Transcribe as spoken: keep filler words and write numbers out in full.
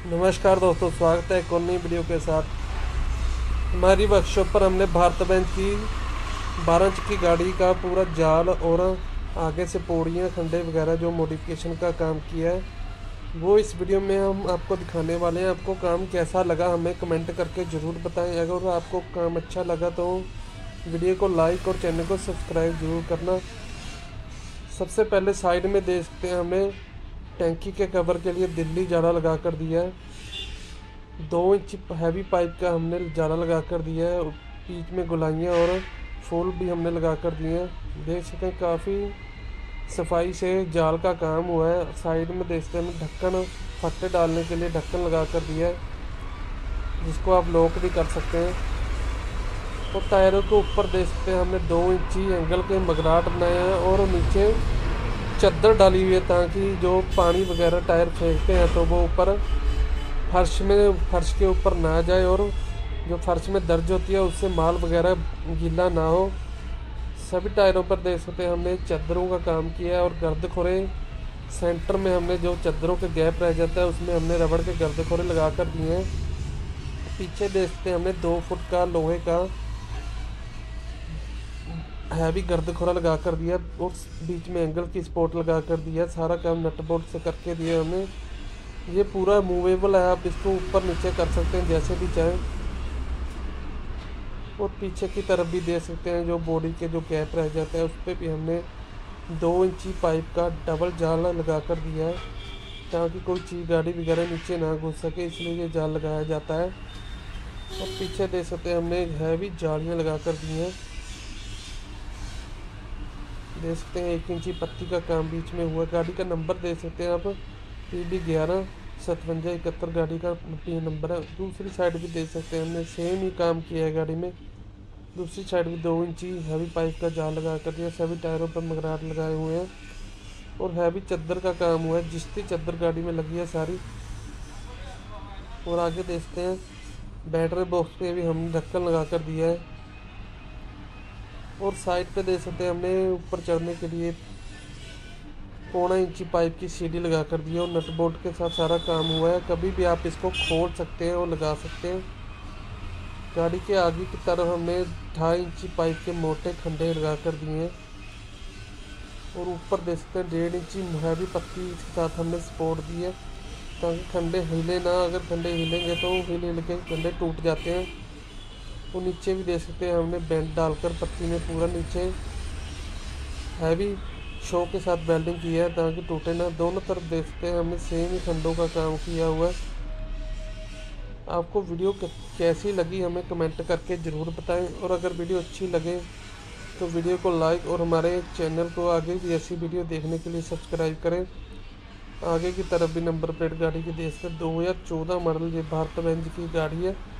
नमस्कार दोस्तों, स्वागत है एक और नई वीडियो के साथ। हमारी वर्कशॉप पर हमने भारत बेंच की बारह चक्की गाड़ी का पूरा जाल और आगे से पौड़ियाँ खंडे वगैरह जो मॉडिफिकेशन का काम किया है, वो इस वीडियो में हम आपको दिखाने वाले हैं। आपको काम कैसा लगा हमें कमेंट करके ज़रूर बताएं। अगर आपको काम अच्छा लगा तो वीडियो को लाइक और चैनल को सब्सक्राइब ज़रूर करना। सबसे पहले साइड में देख सकते हैं, हमने टैंकी के कवर के लिए दिल्ली जाला लगा कर दिया है। दो इंच हैवी पाइप का हमने जाला लगा कर दिया है। बीच में गुलाइयाँ और फूल भी हमने लगा कर दिए हैं। देख सकते हैं काफ़ी सफाई से जाल का काम हुआ है। साइड में देख सकते हैं हमने ढक्कन फट्टे डालने के लिए ढक्कन लगा कर दिया है, जिसको आप लॉक भी कर सकते हैं। और टायरों के ऊपर देख सकते हैं हमने दो इंची एंगल के मगराट बनाए हैं और नीचे चद्दर डाली हुई है, ताकि जो पानी वगैरह टायर फेंकते हैं तो वो ऊपर फर्श में फर्श के ऊपर ना जाए और जो फर्श में दर्ज होती है उससे माल वगैरह गीला ना हो। सभी टायरों पर देख सकते हैं हमने चद्दरों का काम किया है। और गर्द खोरे सेंटर में हमने जो चद्दरों के गैप रह जाता है उसमें हमने रबड़ के गर्द खोरे लगा कर दिए हैं। पीछे देख सकते हैं हमने दो फुट का लोहे का हैवी गर्द खोरा लगा कर दिया और बीच में एंगल की स्पॉट लगा कर दिया। सारा काम नट बोल्ट से करके दिया हमने। ये पूरा मूवेबल है, आप इसको ऊपर नीचे कर सकते हैं जैसे भी चाहें। और पीछे की तरफ भी दे सकते हैं, जो बॉडी के जो गैप रह जाता है उस पर भी हमने दो इंची पाइप का डबल जाल लगा कर दिया है, ताकि कोई चीज़ गाड़ी वगैरह नीचे ना घुस सके, इसलिए ये जाल लगाया जाता है। और पीछे दे सकते हैं हमने हैवी जालियाँ लगा कर दी हैं। देख सकते हैं एक इंची पत्ती का काम बीच में हुआ। गाड़ी का नंबर दे सकते हैं आप, पी बी ग्यारह सतवंजा इकहत्तर गाड़ी का पी नंबर है। दूसरी साइड भी दे सकते हैं, हमने सेम ही काम किया है गाड़ी में। दूसरी साइड भी दो इंची हैवी पाइप का जाल लगा कर दिया। सभी टायरों पर मगराट लगाए हुए हैं और हैवी चद्दर का काम हुआ है, जिसकी चद्दर गाड़ी में लगी है सारी। और आगे देखते हैं बैटरी बॉक्स पे भी हमने ढक्कन लगा कर दिया है। और साइड पे देख सकते हैं हमने ऊपर चढ़ने के लिए पौना इंची पाइप की सीढ़ी लगा कर दी है और नट बोल्ट के साथ सारा काम हुआ है। कभी भी आप इसको खोल सकते हैं और लगा सकते हैं। गाड़ी के आगे की तरफ हमने ढाई इंची पाइप के मोटे खंडे लगा कर दिए हैं। और ऊपर देख सकते हैं डेढ़ इंची हैवी पत्ती के साथ हमने सपोर्ट दी है, ताकि खंडे हिले ना। अगर खंडे हिलेंगे तो हिल हिल के खंडे टूट जाते हैं। वो नीचे भी देख सकते हैं हमने बेल्ट डालकर पत्ती में पूरा नीचे हैवी शो के साथ वेल्डिंग की है, ताकि टूटे ना। दोनों तरफ देख सकते हैं हमने सेम ही खंडों का काम किया हुआ है। आपको वीडियो कैसी लगी हमें कमेंट करके ज़रूर बताएं। और अगर वीडियो अच्छी लगे तो वीडियो को लाइक और हमारे चैनल को आगे भी ऐसी वीडियो देखने के लिए सब्सक्राइब करें। आगे की तरफ भी नंबर प्लेट गाड़ी की देख सकते दो हज़ार चौदह मॉडल ये भारत बेंज की गाड़ी है।